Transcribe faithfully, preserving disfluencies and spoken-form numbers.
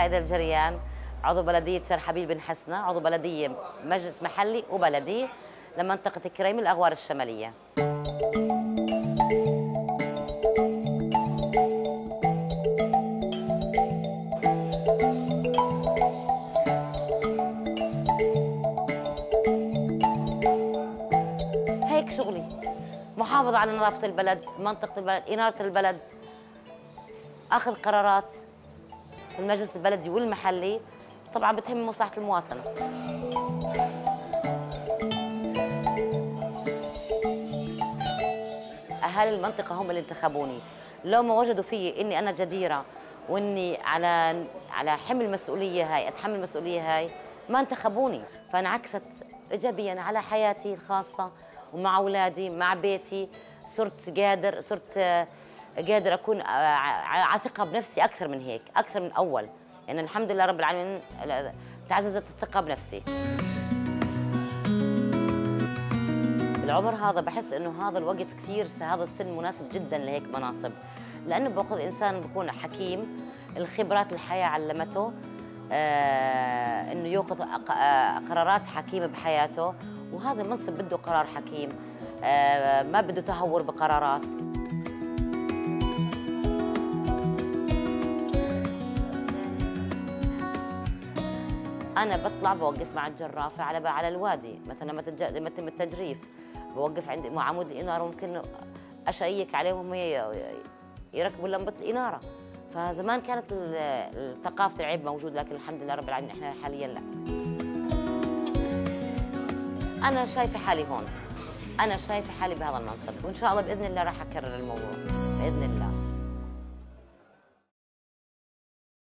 زايد الجريان، عضو بلدية شرحبيل بن حسنة، عضو بلدية مجلس محلي وبلدي لمنطقة الكريم الأغوار الشمالية. هيك شغلي، محافظة على نظافة البلد، منطقة البلد، إنارة البلد، أخذ قرارات في المجلس البلدي والمحلي، طبعا بتهم مصلحة المواطن. أهالي المنطقة هم اللي انتخبوني، لو ما وجدوا فيي إني أنا جديرة وإني على على حمل المسؤولية هاي، أتحمل المسؤولية هاي، ما انتخبوني، فانعكست إيجابياً على حياتي الخاصة ومع أولادي، مع بيتي، صرت قادر صرت قادر أكون على ثقة بنفسي أكثر من هيك، أكثر من أول، يعني الحمد لله رب العالمين تعززت الثقة بنفسي. بالعمر هذا بحس إنه هذا الوقت كثير، هذا السن مناسب جدا لهيك مناصب، لأنه بوقت الإنسان بيكون حكيم، الخبرات الحياة علمته آه إنه يأخذ قرارات حكيمة بحياته، وهذا المنصب بده قرار حكيم، آه ما بده تهور بقرارات. أنا بطلع بوقف مع الجرافة على على الوادي، مثلا لما يتم التجريف بوقف عند مع عمود الإنارة، ممكن أشيك عليهم يركبوا لمبة الإنارة. فزمان كانت ثقافة العيب موجود، لكن الحمد لله رب العالمين إحنا حاليا لا. أنا شايفة حالي هون، أنا شايفة حالي بهذا المنصب، وإن شاء الله بإذن الله راح أكرر الموضوع بإذن الله.